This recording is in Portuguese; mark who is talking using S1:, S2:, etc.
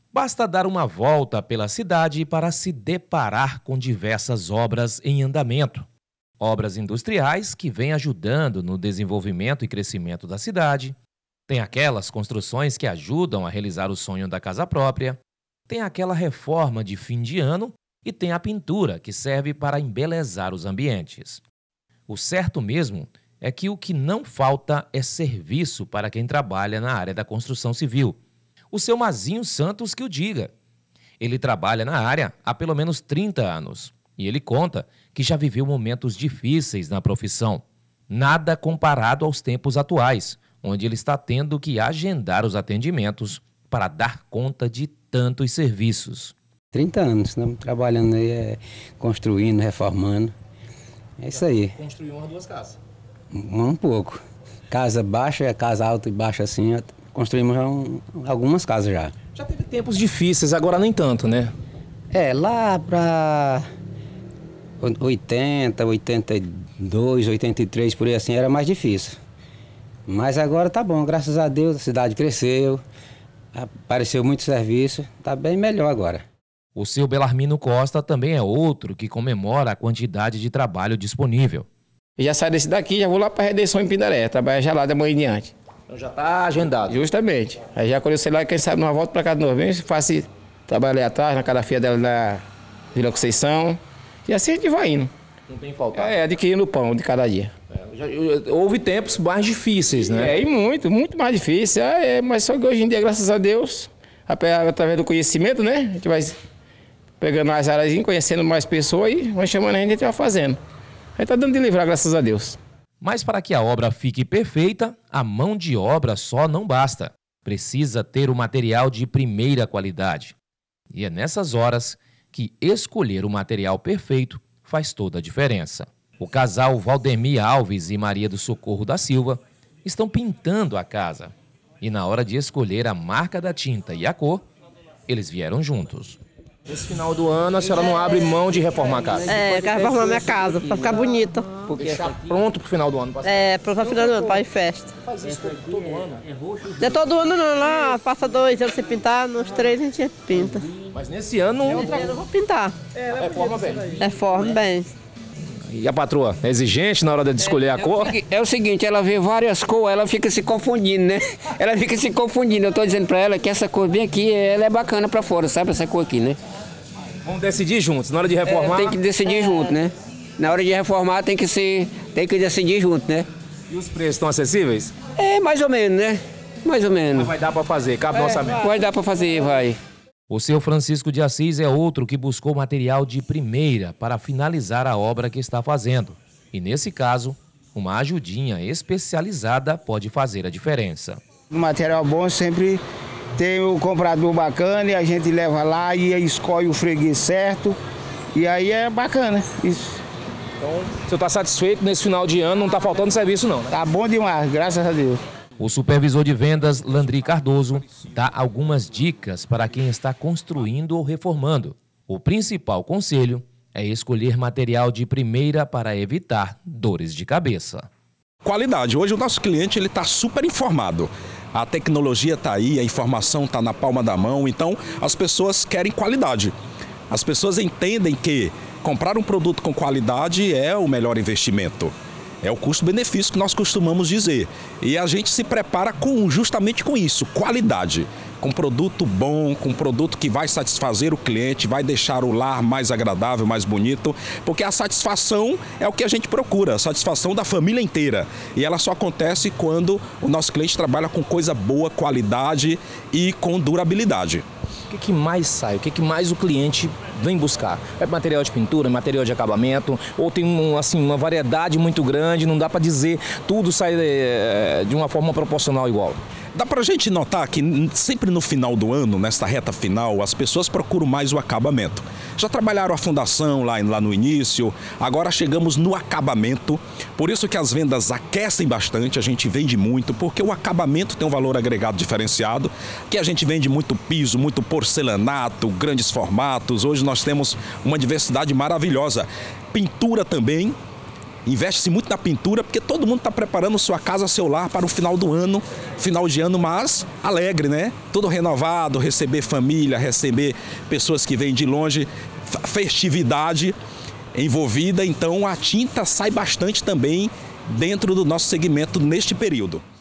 S1: Basta dar uma volta pela cidade para se deparar com diversas obras em andamento. Obras industriais que vêm ajudando no desenvolvimento e crescimento da cidade. Tem aquelas construções que ajudam a realizar o sonho da casa própria. Tem aquela reforma de fim de ano e tem a pintura que serve para embelezar os ambientes. O certo mesmo é que o que não falta é serviço para quem trabalha na área da construção civil. O seu Mazinho Santos que o diga. Ele trabalha na área há pelo menos 30 anos e ele conta que já viveu momentos difíceis na profissão. Nada comparado aos tempos atuais, onde ele está tendo que agendar os atendimentos para dar conta de tantos serviços.
S2: 30 anos, né? Trabalhando aí, construindo, reformando. É isso aí.
S1: Construiu uma ou duas casas?
S2: Um pouco. Casa baixa, casa alta e baixa assim. Construímos algumas casas já.
S1: Já teve tempos difíceis, agora nem tanto, né?
S2: Lá para 80, 82, 83, por aí assim, era mais difícil. Mas agora tá bom, graças a Deus, a cidade cresceu, apareceu muito serviço, tá bem melhor agora.
S1: O seu Belarmino Costa também é outro que comemora a quantidade de trabalho disponível.
S3: Eu já saio desse daqui, já vou lá para a Redenção em Pindaré, trabalhar já lá da manhã em diante.
S1: Então já está agendado?
S3: Justamente. Aí já quando eu sei lá, quem sabe numa volta para cá de novo, bem fácil trabalhar ali atrás, na cadafia dela na Vila Conceição, e assim a gente vai indo.
S1: Não tem faltado?
S3: Adquirindo o pão de cada dia.
S1: Houve tempos mais difíceis, né?
S3: E muito mais difícil. Mas só que hoje em dia, graças a Deus, através do conhecimento, né? A gente vai pegando as áreas, conhecendo mais pessoas e vai chamando a gente vai fazendo. Aí tá dando de livrar, graças a Deus.
S1: Mas para que a obra fique perfeita, a mão de obra só não basta. Precisa ter o material de primeira qualidade. E é nessas horas que escolher o material perfeito faz toda a diferença. O casal Valdemir Alves e Maria do Socorro da Silva estão pintando a casa. E na hora de escolher a marca da tinta e a cor, eles vieram juntos. Nesse final do ano, a senhora não abre mão de reformar a casa?
S4: Eu quero reformar minha casa, para ficar bonita.
S1: Deixar pronto para o final do ano?
S4: Para o final do ano, para ir festa.
S1: Faz isso todo ano?
S4: Não é todo ano não, lá passa 2 anos sem pintar, nos 3 a gente pinta.
S1: Mas nesse ano...
S4: Eu vou pintar.
S1: Reforma bem.
S4: Reforma bem.
S1: E a patroa, é exigente na hora de escolher a cor?
S2: É o seguinte, ela vê várias cores, ela fica se confundindo, né? Ela fica se confundindo. Eu tô dizendo pra ela que essa cor bem aqui, ela é bacana pra fora, sabe? Essa cor aqui, né?
S1: Vamos decidir juntos, na hora de reformar?
S2: Tem que decidir junto, né? Na hora de reformar tem que decidir junto, né?
S1: E os preços estão acessíveis?
S2: Mais ou menos, né? Mais ou menos.
S1: Mas vai dar pra fazer, cabe no orçamento?
S2: Vai dar pra fazer, vai.
S1: O seu Francisco de Assis é outro que buscou material de primeira para finalizar a obra que está fazendo. E nesse caso, uma ajudinha especializada pode fazer a diferença.
S5: O material bom sempre tem o comprador bacana e a gente leva lá e escolhe o freguês certo. E aí é bacana isso.
S1: Então, o senhor está satisfeito nesse final de ano, não está faltando serviço não, né?
S5: Tá bom demais, graças a Deus.
S1: O supervisor de vendas, Landry Cardoso, dá algumas dicas para quem está construindo ou reformando. O principal conselho é escolher material de primeira para evitar dores de cabeça.
S6: Qualidade. Hoje o nosso cliente está super informado. A tecnologia está aí, a informação está na palma da mão, então as pessoas querem qualidade. As pessoas entendem que comprar um produto com qualidade é o melhor investimento. É o custo-benefício que nós costumamos dizer. E a gente se prepara justamente com isso, qualidade. Com produto bom, com produto que vai satisfazer o cliente, vai deixar o lar mais agradável, mais bonito. Porque a satisfação é o que a gente procura, a satisfação da família inteira. E ela só acontece quando o nosso cliente trabalha com coisa boa, qualidade e com durabilidade.
S1: O que mais sai? O que mais o cliente vem buscar? É material de pintura, material de acabamento? Ou tem uma variedade muito grande, não dá para dizer tudo sai de uma forma proporcional igual?
S6: Dá pra gente notar que sempre no final do ano, nesta reta final, as pessoas procuram mais o acabamento. Já trabalharam a fundação lá no início, agora chegamos no acabamento. Por isso que as vendas aquecem bastante, a gente vende muito, porque o acabamento tem um valor agregado diferenciado, que a gente vende muito piso, muito porcelanato, grandes formatos. Hoje nós temos uma diversidade maravilhosa. Pintura também. Investe-se muito na pintura, porque todo mundo está preparando sua casa, seu lar para o final do ano, final de ano, mas alegre, né? Tudo renovado, receber família, receber pessoas que vêm de longe, festividade envolvida. Então a tinta sai bastante também dentro do nosso segmento neste período.